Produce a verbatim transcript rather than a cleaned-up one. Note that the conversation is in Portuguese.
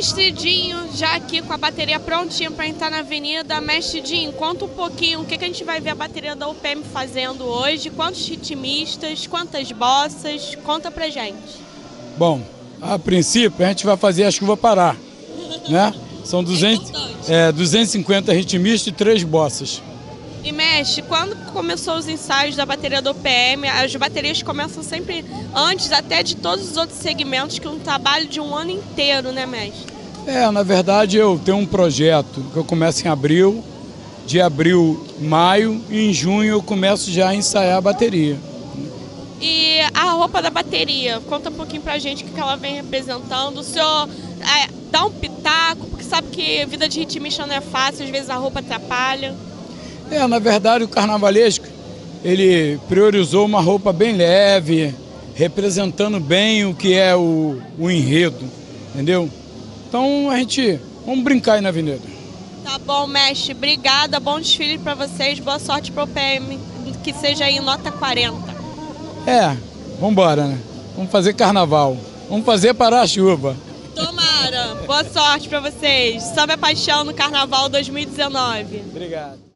Mestre Dinho, já aqui com a bateria prontinha para entrar na avenida. Mestre Dinho, conta um pouquinho o que, que a gente vai ver a bateria da U P M fazendo hoje, quantos ritmistas, quantas bossas, conta pra gente. Bom, a princípio a gente vai fazer a chuva parar, né? São duzentos, é, duzentos e cinquenta ritmistas e três bossas. E mestre, quando começou os ensaios da bateria do U P M, as baterias começam sempre antes até de todos os outros segmentos, que é um trabalho de um ano inteiro, né, mestre? É, na verdade eu tenho um projeto que eu começo em abril, de abril, maio, e em junho eu começo já a ensaiar a bateria. E a roupa da bateria, conta um pouquinho pra gente o que ela vem representando. O senhor é, dá um pitaco, porque sabe que vida de ritmista não é fácil, às vezes a roupa atrapalha. É, na verdade o carnavalesco, ele priorizou uma roupa bem leve, representando bem o que é o, o enredo, entendeu? Então a gente, vamos brincar aí na avenida. Tá bom, mestre, obrigada, bom desfile pra vocês, boa sorte pro U P M, que seja aí nota quarenta. É, vamos embora, né? Vamos fazer carnaval, vamos fazer parar a chuva. Tomara, boa sorte pra vocês, Samba é Paixão no Carnaval dois mil e dezenove. Obrigado.